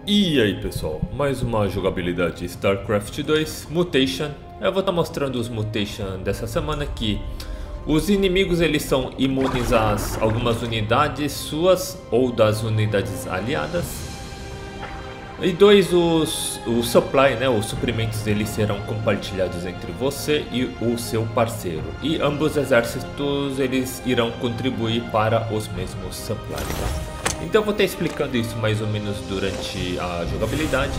E aí pessoal, mais uma jogabilidade StarCraft 2 Mutation. Eu vou estar mostrando os Mutation dessa semana aqui. Os inimigos eles são imunes a algumas unidades suas ou das unidades aliadas. E o supply, né, os suprimentos eles serão compartilhados entre você e o seu parceiro. E ambos os exércitos eles irão contribuir para os mesmos supply, tá? Então eu vou estar explicando isso mais ou menos durante a jogabilidade.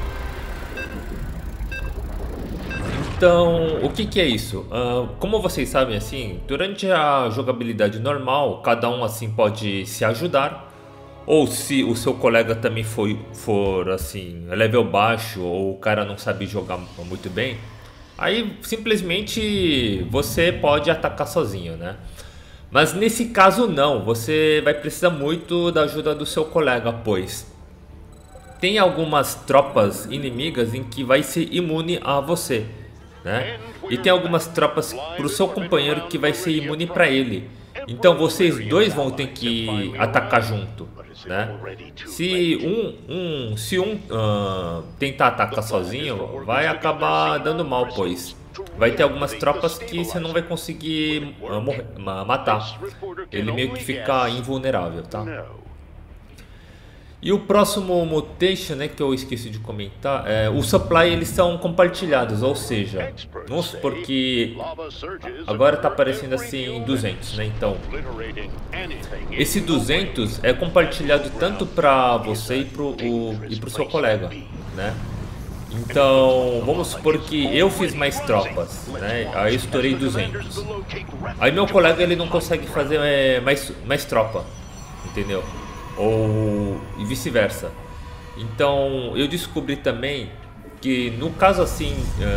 Então, o que é isso? Como vocês sabem, assim, durante a jogabilidade normal, cada um assim pode se ajudar. Ou se o seu colega também for assim, level baixo ou o cara não sabe jogar muito bem, aí simplesmente você pode atacar sozinho, né? Mas nesse caso não, você vai precisar muito da ajuda do seu colega, pois tem algumas tropas inimigas em que vai ser imune a você, né? E tem algumas tropas para o seu companheiro que vai ser imune para ele. Então vocês dois vão ter que atacar junto, né? Se um tentar atacar sozinho, vai acabar dando mal, pois vai ter algumas tropas que você não vai conseguir matar. Ele meio que fica invulnerável, tá? E o próximo mutation, né, que eu esqueci de comentar, o supply eles são compartilhados, ou seja, vamos supor que agora está aparecendo assim 200, né? Então, esse 200 é compartilhado tanto para você e pro seu colega, né? Então, vamos supor que eu fiz mais tropas, né? Aí eu estourei 200. Aí meu colega ele não consegue fazer mais tropa, entendeu? Ou e vice-versa. Então, eu descobri também que no caso assim,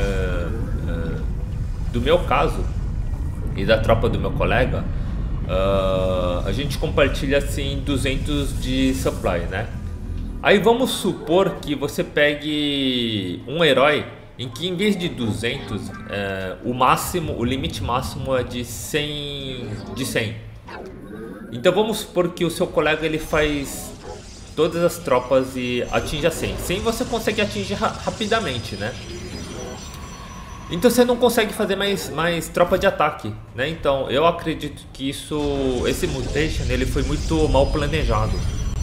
do meu caso e da tropa do meu colega, a gente compartilha assim 200 de supply, né? Aí vamos supor que você pegue um herói em que em vez de 200, o limite máximo é de 100. Então vamos supor que o seu colega ele faz todas as tropas e atinge a 100. 100 você consegue atingir rapidamente, né? Então você não consegue fazer mais tropa de ataque, né? Então eu acredito que esse mutation ele foi muito mal planejado.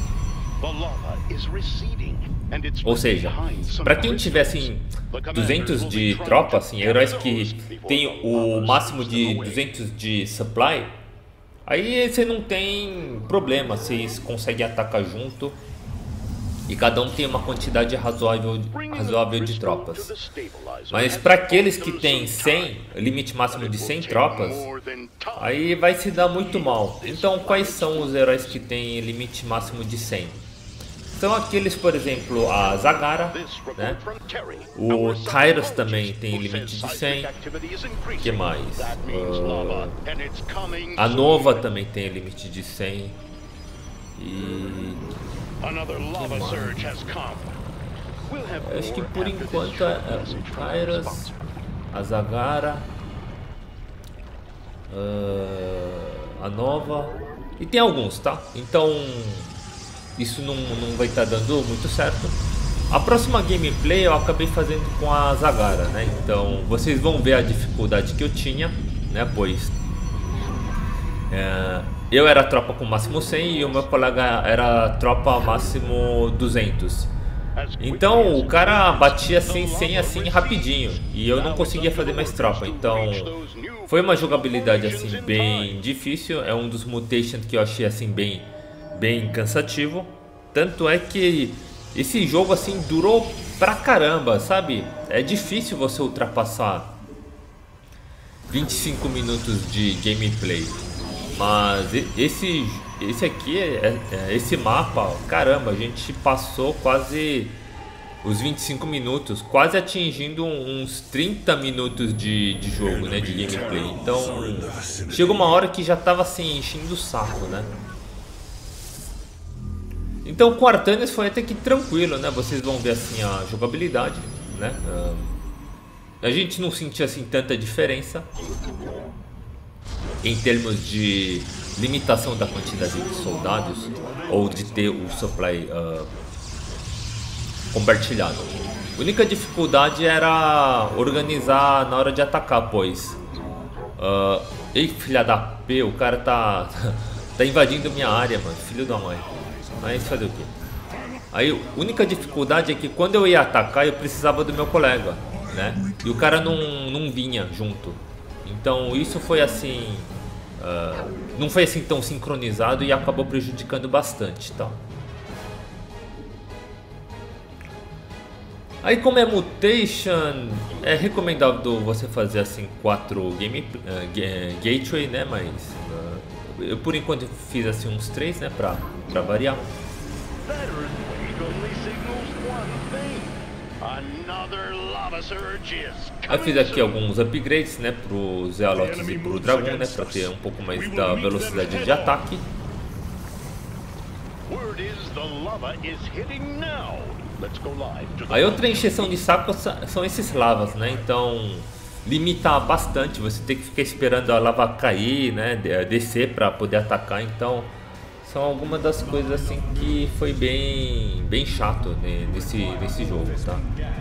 Ou seja, para quem tiver assim 200 de tropa, assim, heróis que tem o máximo de 200 de supply, aí você não tem problema, vocês conseguem atacar junto e cada um tem uma quantidade razoável de tropas. Mas para aqueles que tem 100, limite máximo de 100 tropas, aí vai se dar muito mal. Então quais são os heróis que tem limite máximo de 100? São aqueles, por exemplo, a Zagara, né? O Tyros também tem limite de 100. O que mais? A Nova também tem limite de 100. E... acho que por enquanto é o Tyros, a Zagara, a Nova. E tem alguns, tá? Então... isso não vai estar dando muito certo. A próxima gameplay eu acabei fazendo com a Zagara, né? Então vocês vão ver a dificuldade que eu tinha, né? Pois eu era tropa com máximo 100 e o meu colega era tropa máximo 200. Então o cara batia assim 100 assim rapidinho e eu não conseguia fazer mais tropa. Então foi uma jogabilidade assim bem difícil. É um dos mutations que eu achei assim bem cansativo. Tanto é que esse jogo assim durou pra caramba, sabe? É difícil você ultrapassar 25 minutos de gameplay. Mas esse aqui, esse mapa, caramba, a gente passou quase os 25 minutos, quase atingindo uns 30 minutos de jogo, né? De gameplay. Então chegou uma hora que já tava assim enchendo o saco, né? Então com Artanis foi até que tranquilo, né? Vocês vão ver assim a jogabilidade, né? A gente não sentia assim tanta diferença em termos de limitação da quantidade de soldados ou de ter o supply compartilhado. A única dificuldade era organizar na hora de atacar, pois... ei, filha da P, o cara tá invadindo minha área, mano, filho da mãe. Mas fazer o quê? Aí a única dificuldade é que quando eu ia atacar eu precisava do meu colega, né? E o cara não vinha junto. Então isso foi assim... não foi assim tão sincronizado e acabou prejudicando bastante, tá? Aí como é mutation, é recomendável você fazer assim 4 gateway, né? Mas eu por enquanto fiz assim uns 3, né? Pra variar. Aí fiz aqui alguns upgrades, né? Pro Zealots e pro Dragon, né? Pra ter um pouco mais da velocidade de ataque. Aí outra encheção de saco são esses lavas, né? Então limita bastante, você tem que ficar esperando a lava cair, né? Descer para poder atacar. Então são algumas das coisas assim que foi bem chato, né? nesse jogo, tá?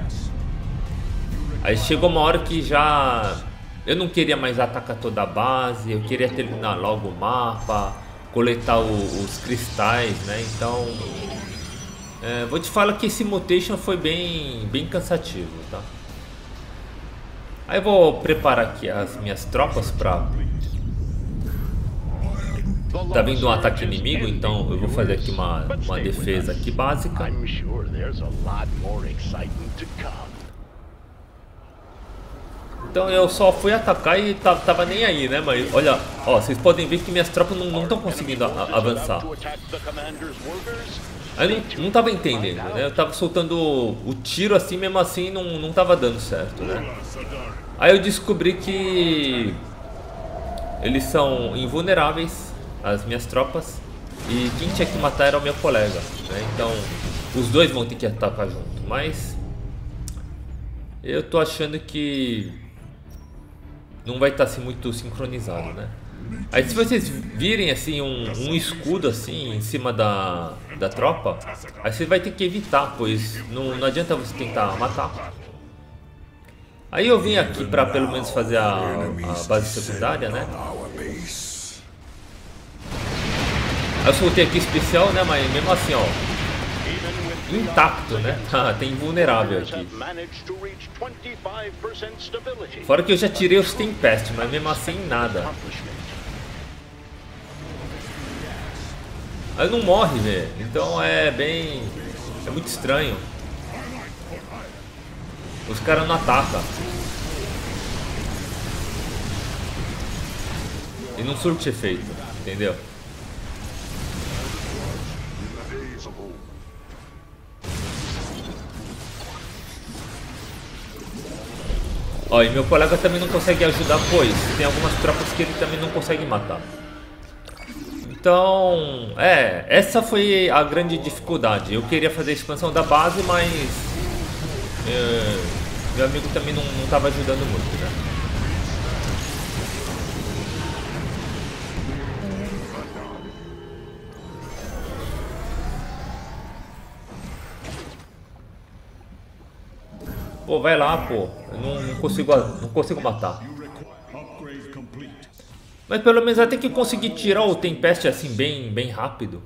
Aí chegou uma hora que já eu não queria mais atacar toda a base, eu queria terminar logo o mapa, coletar os cristais, né? Então vou te falar que esse mutation foi bem cansativo, tá? Aí eu vou preparar aqui as minhas tropas pra... Tá vindo um ataque inimigo, então eu vou fazer aqui uma defesa aqui básica. Então eu só fui atacar e tava nem aí, né? Mas olha, ó, vocês podem ver que minhas tropas não estão conseguindo avançar. Aí eu não tava entendendo, né? Eu tava soltando o tiro assim, mesmo assim não tava dando certo, né? Aí eu descobri que eles são invulneráveis, as minhas tropas, e quem tinha que matar era o meu colega, né? Então os dois vão ter que atacar junto, mas eu tô achando que não vai estar assim muito sincronizado, né? Aí se vocês virem assim um escudo assim em cima da tropa, aí você vai ter que evitar, pois não adianta você tentar matar. Aí eu vim aqui para pelo menos fazer a base secundária, né? Eu soltei aqui especial, né? Mas mesmo assim, ó, intacto, né? Tem invulnerável aqui. Fora que eu já tirei os Tempest, mas mesmo assim nada. Aí não morre, velho. Então é muito estranho. Os caras não atacam. E não surte efeito, entendeu? Ó, e meu colega também não consegue ajudar, pois tem algumas tropas que ele também não consegue matar. Então, essa foi a grande dificuldade. Eu queria fazer a expansão da base, mas meu amigo também não estava ajudando muito, né? Pô, vai lá, pô. Eu não consigo matar. Mas pelo menos vai ter que conseguir tirar o Tempest assim bem rápido.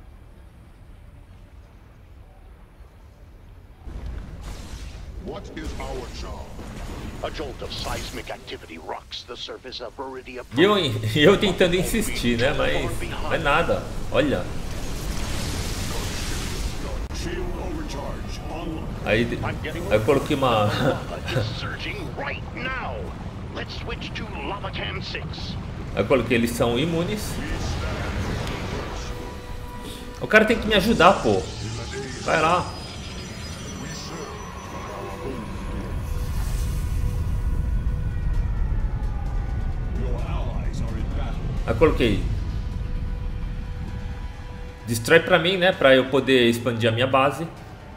E eu tentando insistir, né? Mas não é nada. Olha. Aí eu coloquei uma... Aí eu coloquei, eles são imunes. O cara tem que me ajudar, pô. Vai lá. Aí eu coloquei. Destrói pra mim, né? Pra eu poder expandir a minha base.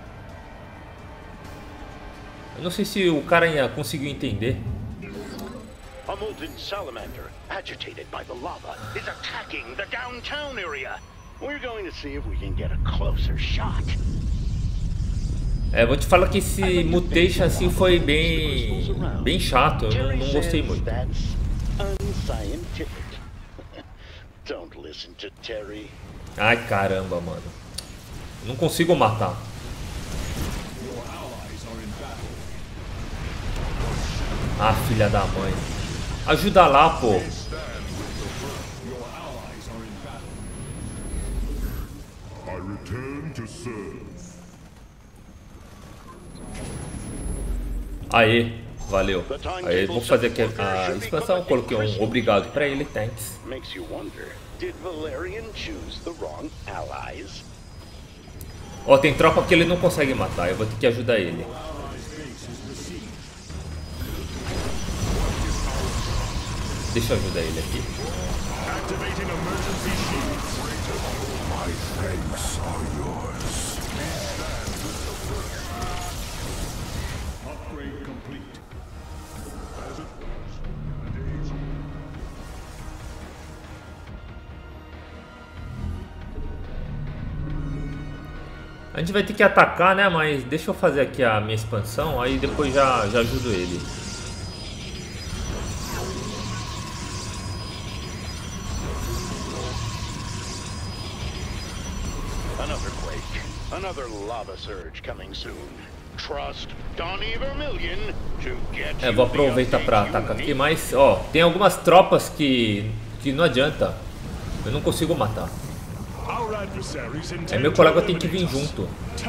Eu não sei se o cara conseguiu entender. A molten salamander, agitated by the lava, is attacking the downtown area. We're going to see if we can get a closer shot. É, vou te falar que esse mutation assim foi bem chato, eu não gostei muito. Ai caramba, mano. Não consigo matar. Ah, filha da mãe. Ajuda lá, pô. Aê, valeu. Aí vou fazer aqui a expansão, coloquei um obrigado pra ele, thanks. Ó, tem tropa que ele não consegue matar, eu vou ter que ajudar ele. Deixa eu ajudar ele aqui. A gente vai ter que atacar, né? Mas deixa eu fazer aqui a minha expansão, aí depois já ajudo ele. Another quake, another lava surge coming soon. Trust Donnie Vermillion to get you. Vou aproveitar para atacar aqui, mas ó, tem algumas tropas que não adianta. Eu não consigo matar. Meu colega tem que vir junto.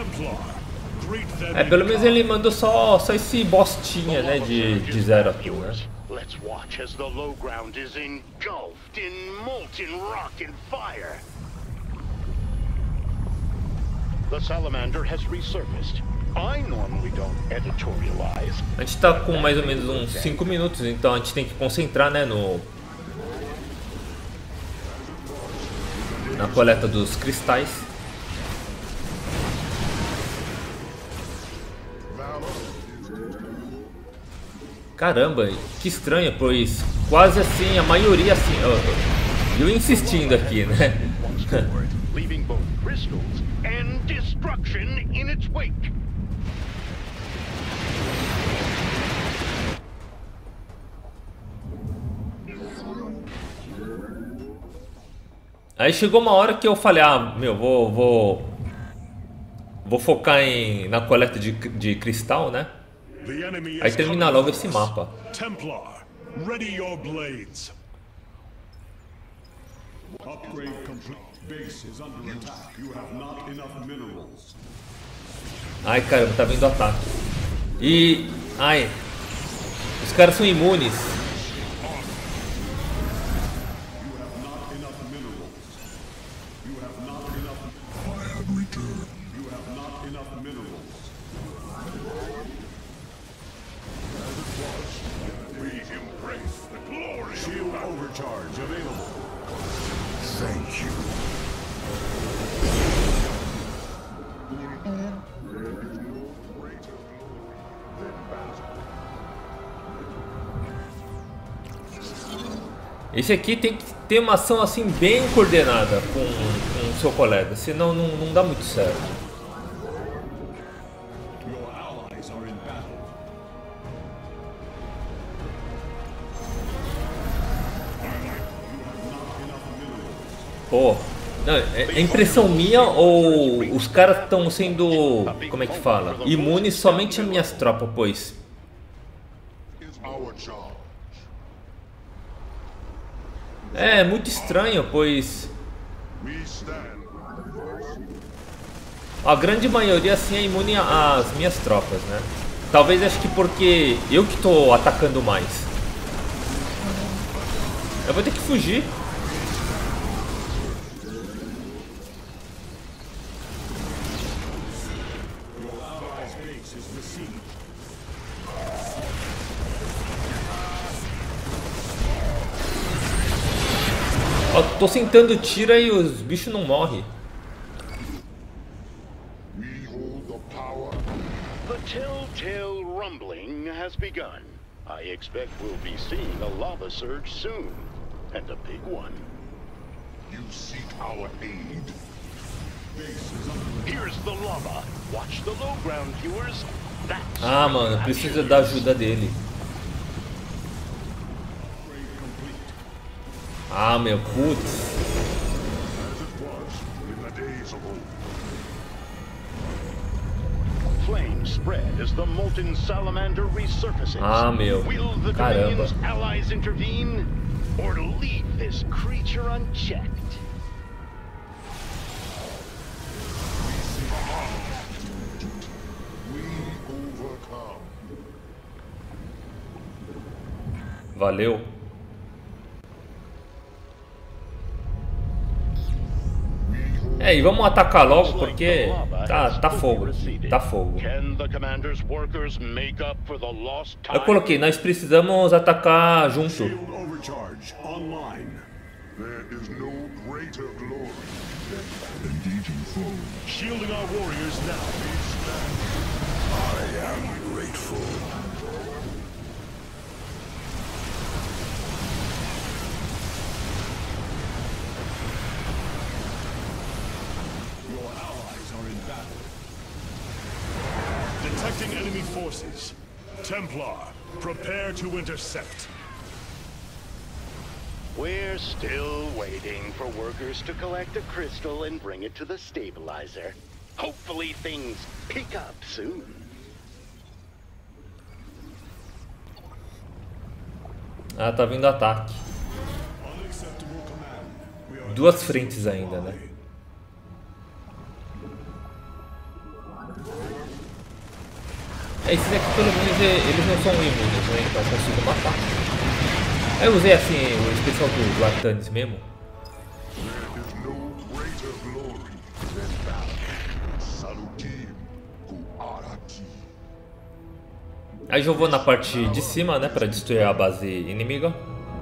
Pelo menos ele mandou só esse bostinha, né, de 0 aqui, né? Let's watch as the low ground is engulfed in molten rock and fire. The salamander has resurfaced. I normally don't editorialize. A gente tá com mais ou menos uns 5 minutos, então a gente tem que concentrar, né, na coleta dos cristais. Caramba, que estranho, pois quase assim, a maioria assim, eu insistindo aqui, né? Leaving both crystals and destruction in its wake. Aí chegou uma hora que eu falei, meu, vou focar na coleta de cristal, né? Aí termina logo esse mapa. Templar, ready your blades. Upgrade complete. Base is under attack. You have not enough minerals. Ai, caramba, tá vindo ataque. Os caras são imunes. Esse aqui tem que ter uma ação assim bem coordenada com o seu colega, senão não dá muito certo. Pô, não, é impressão minha ou os caras estão sendo, como é que fala, imunes somente a minhas tropas, pois... É muito estranho, pois a grande maioria assim é imune às minhas tropas, né? Talvez acho que porque eu que tô atacando mais. Eu vou ter que fugir. Ó, tô sentando tira e os bichos não morrem. The telltale rumbling has begun. I expect we'll be seeing a lava surge soon, and a big one. You seek our aid? Here's the lava. Watch the low ground, viewers. That's Ah, mano, precisa da ajuda dele. Ah, meu, putz. Flames spread as the molten salamander resurfaces. Ah, meu. Will the Caramba. Dominion's allies intervene or leave this creature unchecked? Valeu. É, e vamos atacar logo porque tá fogo aqui, tá fogo. Can the commander's workers make up for the lost time? Eu coloquei, nós precisamos atacar junto. Shield overcharge online. There is no greater glory than engaging foe. Shielding our warriors now. I am grateful. Your allies are in battle. Detecting enemy forces. Templar, prepare to intercept. We're still waiting for workers to collect a crystal and bring it to the stabilizer. Hopefully things pick up soon. Ah, tá vindo ataque. Unacceptable command. We are Duas frentes ainda, né? Esses aqui pelo menos eles não são imunes, né? Então eu consigo matar. Aí eu usei assim o especial do Artanis mesmo. There is no greater glory than that. Salutim Kuarati. Aí eu vou na parte de cima, né? Pra destruir a base inimiga.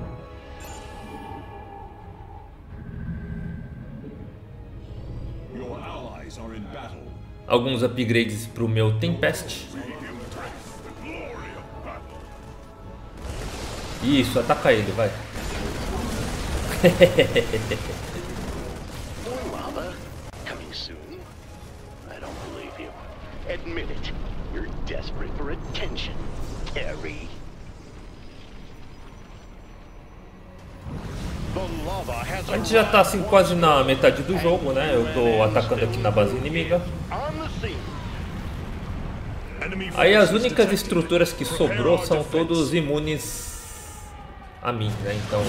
Your allies are in battle. Alguns upgrades pro meu Tempest. Isso, ataca ele, vai. More lava? Coming soon? I don't believe you. Admit it. You're desperate for attention, Terry. The lava has A gente já tá assim quase na metade do jogo, né? Eu tô atacando aqui na base inimiga. on the scene. Enemy Aí as forces únicas detected. estruturas que Prepare sobrou our são defense. todos imunes a mim, né? Então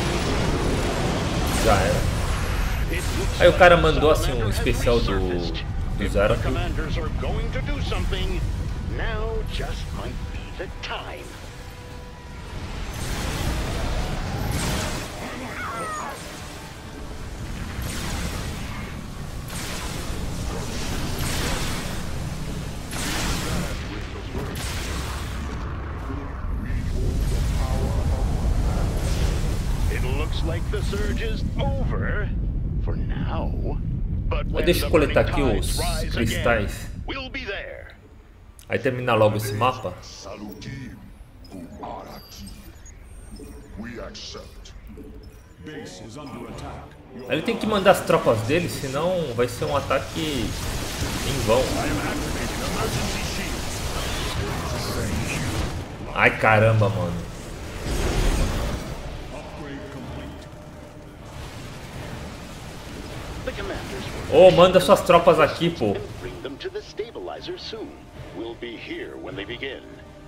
já era. Aí o cara mandou assim um especial do Zeratul. Commanders are going to do something. Now just might be the time. It looks like the surge is over for now. But when Deixa eu the coletar burning aqui tides os rise cristais. again, we'll be there. Aí terminar logo esse mapa. Salutim Kuarati. We accept. Base is under attack. Your Aí ele tem que mandar as tropas dele, senão vai ser um ataque em vão. Ai caramba, mano. upgrade complete. The commanders Ô, manda suas tropas aqui, pô. will bring them to the stabilizer soon. We'll be here when they begin.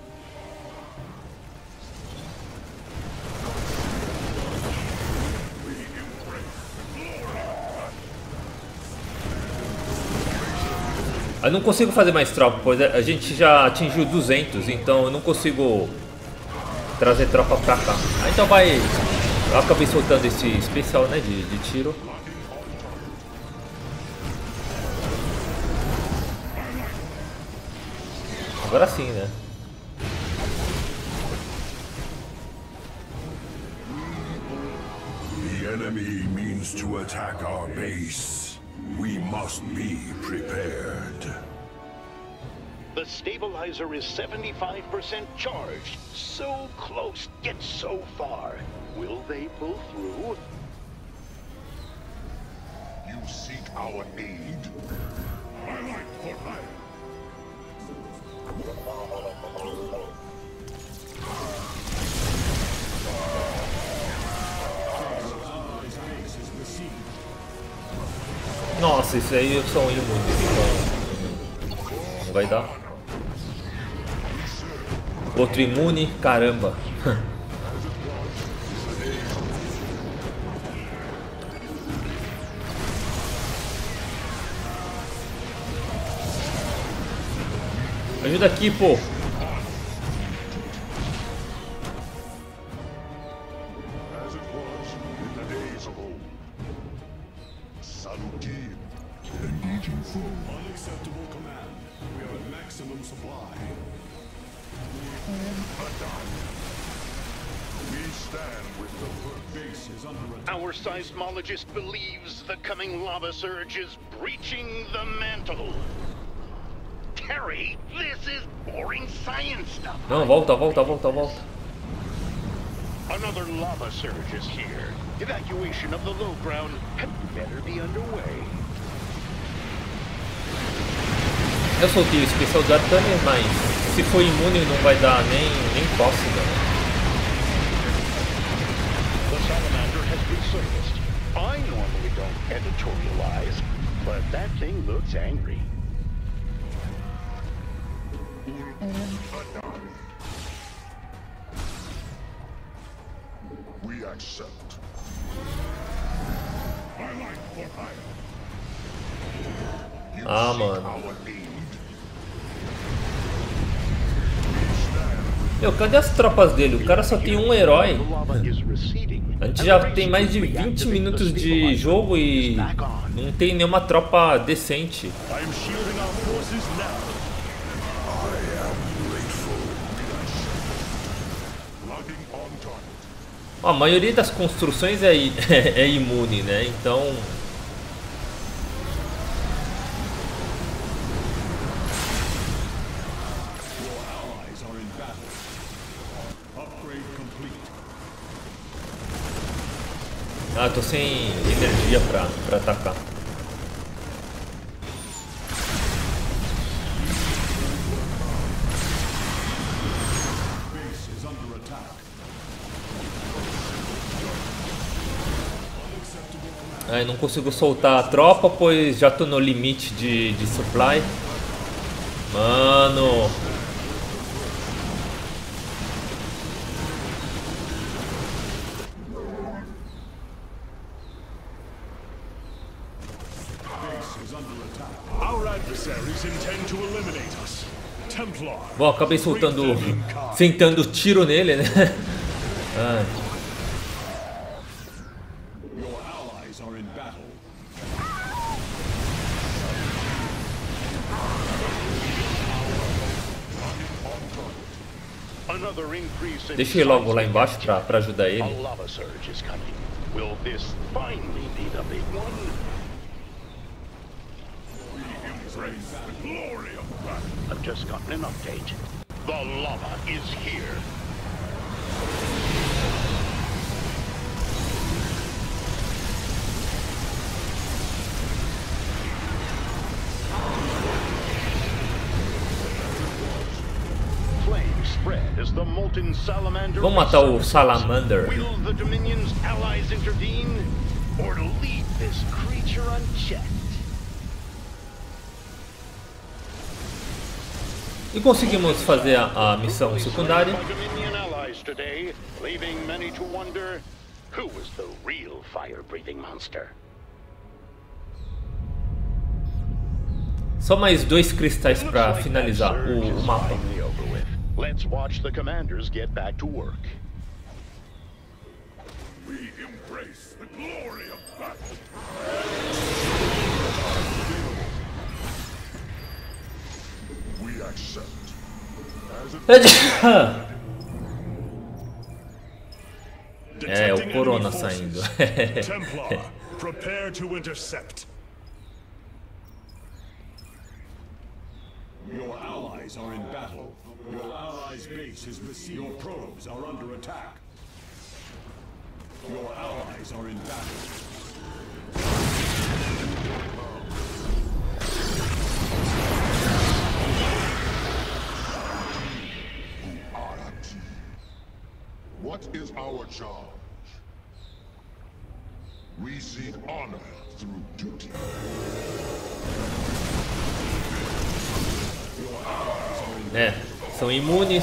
Eu não consigo fazer mais tropa, pois a gente já atingiu 200, então eu não consigo trazer tropa pra cá. Ah, então vai... Eu acabei soltando esse especial, né, de tiro. Agora sim, né? The enemy means to attack our base. We must be prepared. The stabilizer is 75% charged. So close, yet so far. Will they pull through? You seek our aid. My life for hire. Nossa, isso aí são imunes, então não vai dar. Outro imune, caramba. Ajuda aqui, pô. As it was in the days of old. Saluki. Engaging foe. Unacceptable command. We are at maximum supply. We stand with the first. Base is under attack. Our seismologist believes the coming lava surge is breaching the mantle. Terry, this is boring science stuff. Não, volta. Another lava surge is here. Evacuation of the low ground had better be underway. Eu soltei o especial do Arcane, mas se for imune não vai dar nem cócega. The salamander has resurfaced. I normally don't editorialize, but that thing looks angry. We accept. My life for hire. You Ah, seek mano. our aid. Meu, cadê as tropas dele? O cara só tem um herói. The lava is receding. A gente já tem mais de 20 minutos de jogo e não tem nenhuma tropa decente. I am shielding our forces now. Logging on target. A maioria das construções é imune, né? Então... Your allies are in battle. Upgrade complete. Ah, tô sem energia pra atacar. Base is under attack. Aí não consigo soltar a tropa, pois já tô no limite de supply. Mano... Base is under attack. Our adversaries intend to eliminate us. Templar. Bom, acabei soltando... sentando tiro nele, né? Ai. Your allies are in battle. Another increase in Deixa eu ir logo lá embaixo pra ajudar A ele. lava surge is coming. Will this finally be the big one? Embrace the glory of battle. I've just gotten an update. The lava is here. Flames spread as the molten salamander. Vamos matar o resurfaces. Salamander. Will the Dominion's allies intervene, or leave this creature unchecked? E conseguimos fazer a missão secundária. By Dominion allies today, leaving many to wonder who was the real fire-breathing monster. Só mais 2 cristais Looks pra like that finalizar surge o is mapa. finally over with. Let's watch the commanders get back to work. We embrace the glory of battle. We accept. As it É, o Detecting Corona enemy saindo. forces. Templar, prepare to intercept. Your allies are in battle. Your allies' base is besieged. Your probes are under attack. Your allies are in battle. What is our charge? We seek honor through duty. É, são imunes.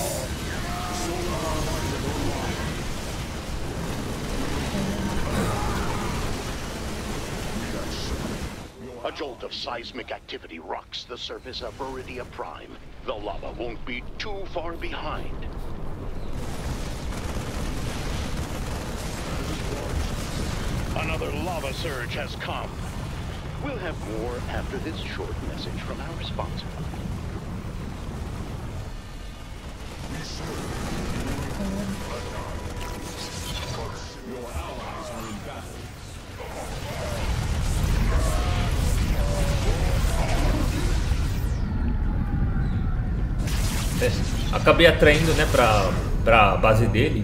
A jolt of seismic activity rocks the surface of Viridia Prime. The lava won't be too far behind. Another lava surge has come. We'll have more after this short message from our sponsor. Your allies are in battle. É, acabei atraindo, né, pra base dele.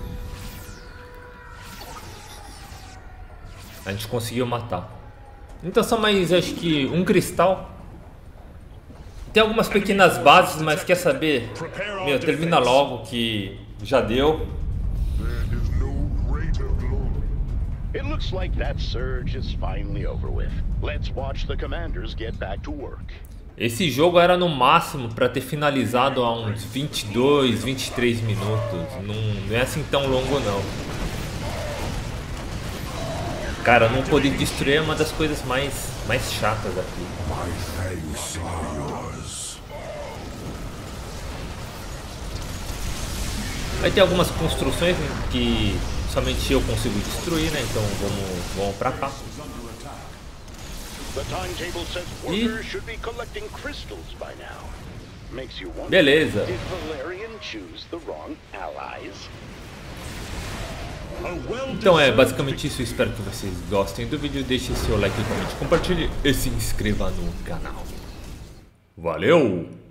A gente conseguiu matar. Então são mais, acho que um cristal. Tem algumas pequenas bases, mas quer saber? Meu, termina logo que já deu. There is no greater glory. It looks like that surge is finally over with. Let's watch the commanders get back to work. Esse jogo era no máximo para ter finalizado há uns 22, 23 minutos. Não é assim tão longo não. Cara, não poder destruir é uma das coisas mais chatas aqui. My thanks are yours. Vai ter algumas construções que somente eu consigo destruir, né? Então vamos pra cá. The timetable says workers should be collecting crystals by now. Makes you wonder, Beleza. did Valerian choose the wrong allies? Então é basicamente isso. Eu espero que vocês gostem do vídeo. Deixe seu like, comente, compartilhe e se inscreva no canal. Valeu!